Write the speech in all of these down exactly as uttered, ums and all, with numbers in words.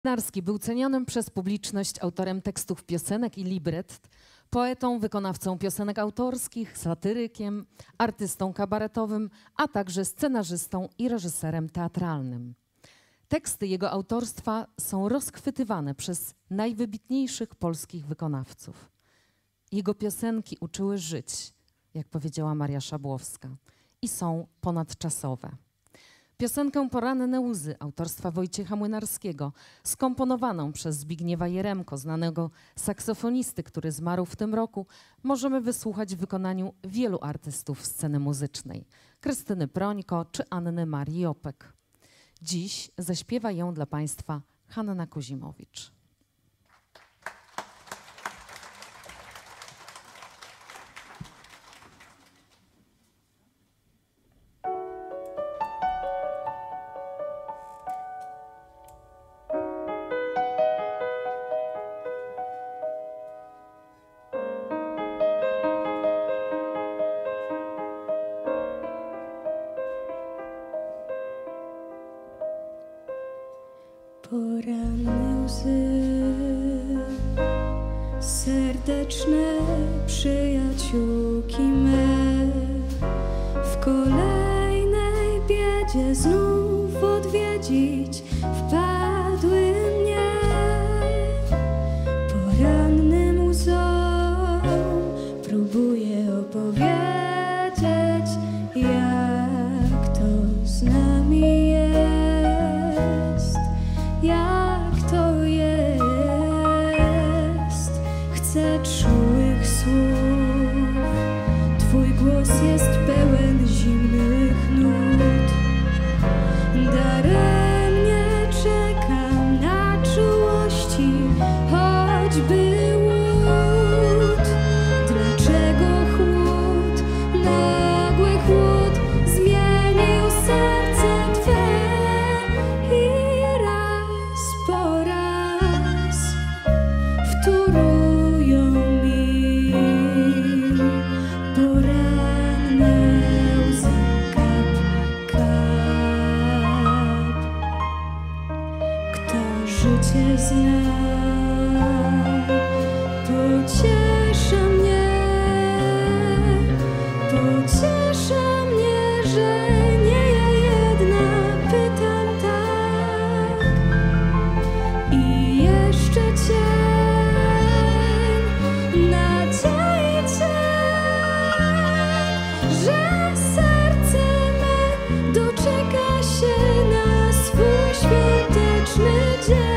Młynarski był cenionym przez publiczność autorem tekstów piosenek i libret, poetą, wykonawcą piosenek autorskich, satyrykiem, artystą kabaretowym, a także scenarzystą i reżyserem teatralnym. Teksty jego autorstwa są rozchwytywane przez najwybitniejszych polskich wykonawców. Jego piosenki uczyły żyć, jak powiedziała Maria Szabłowska, i są ponadczasowe. Piosenkę Poranne łzy autorstwa Wojciecha Młynarskiego, skomponowaną przez Zbigniewa Jeremko, znanego saksofonisty, który zmarł w tym roku, możemy wysłuchać w wykonaniu wielu artystów sceny muzycznej, Krystyny Prońko czy Anny Marii Jopek. Dziś zaśpiewa ją dla Państwa Hanna Kuzimowicz. Poranne łzy, serdeczne przyjaciółki me, w kolejnej biedzie znów odwiedzić wpadły mnie. Porannym łzom próbuję opowiedzieć, jak to z nami jest. Jak to jest, chcę czułych słów. Twój głos jest pełen zimnych nut. Daremnie czekam na czułości, choćby łód. Dlaczego chłód, nagły chłód zmienił serce Twe? Po raz wtórują mi poranne łzy, kap, kap. Kto życie zna, pociesza mnie, pociesza mnie, że nie ja jedna pytam tak. I jeszcze cień, nadziei cień, że serce me doczeka się na swój świąteczny dzień.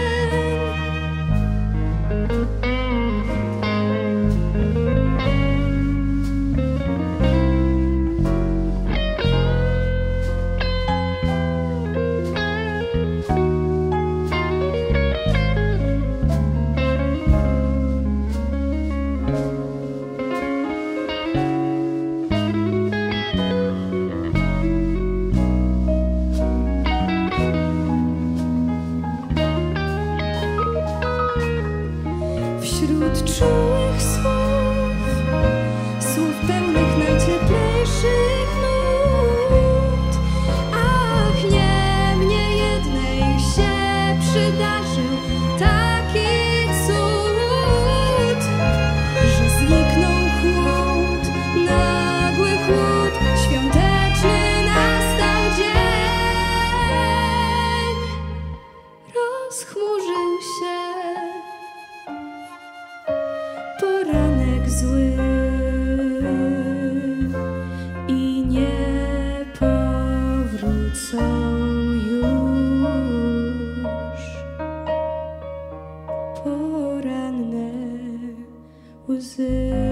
Wśród czułych słów, słów pełnych najcieplejszych nut, ach, nie mnie jednej się przydarzył taki cud, że zniknął chłód, nagły chłód, świąteczny nastał dzień. Rozchmurzył się poranek zły i nie powrócą już poranne łzy.